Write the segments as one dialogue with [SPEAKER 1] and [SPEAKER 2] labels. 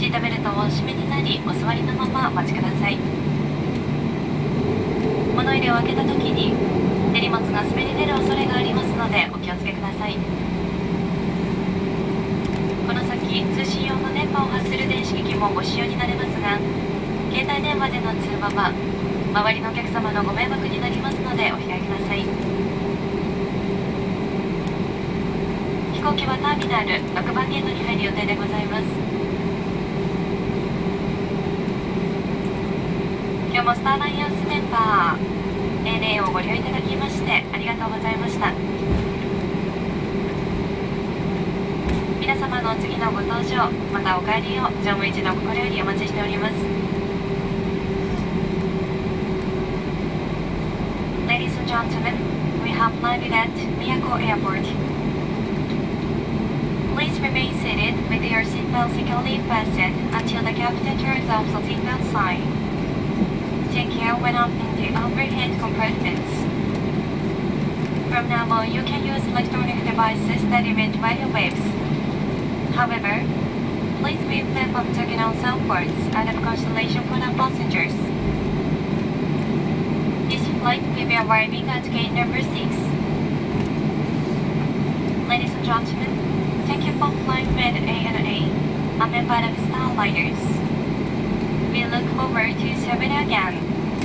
[SPEAKER 1] ートベルトをお締めになり、お座りのままお待ちください。物入れを開けた時に手荷物が滑り出る恐れがありますのでお気をつけください。この先、通信用の電波を発する電子機器もご使用になれますが、携帯電話での通話は周りのお客様のご迷惑になりますのでお控えください。飛行機はターミナル6番ゲートに入る予定でございます。今日もスターライアンスメンバーANAをご利用いただきましてありがとうございました。皆様の次のご搭乗またお帰りを乗務一同心よりお待ちしております。 Ladies and gentlemen, we have landed at Miyako Airport. Please remain seated with your seatbelt securely fastened until the captain turns off the seatbelt sign. Take care when opening the overhead compartments. From now on, you can use electronic devices that emit radio waves. However, please refrain from turning on cell phones out of consideration for the passengers. This flight will be arriving at gate number 6. Ladies and gentlemen, thank you for flying with ANA, a member of Starliners. We look forward to serving you again.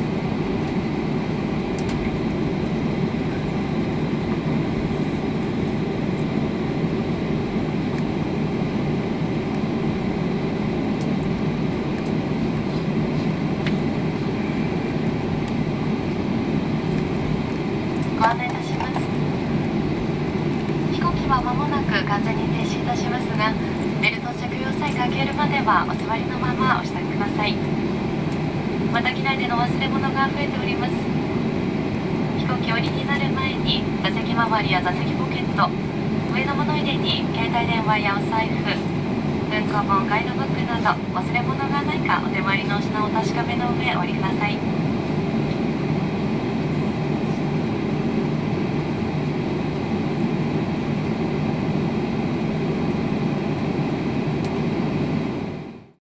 [SPEAKER 1] ご案内いたします。飛行機は間もなく完全に停止いたしますが、ベルト着用さえかけるまではお座りのままお支度ください。また機内での忘れ物が増えております。飛行機降りになる前に座席周りや座席ポケット、上の物入れに携帯電話やお財布、文庫本、ガイドブックなど忘れ物がないかお手回りの品を確かめの上お降りください。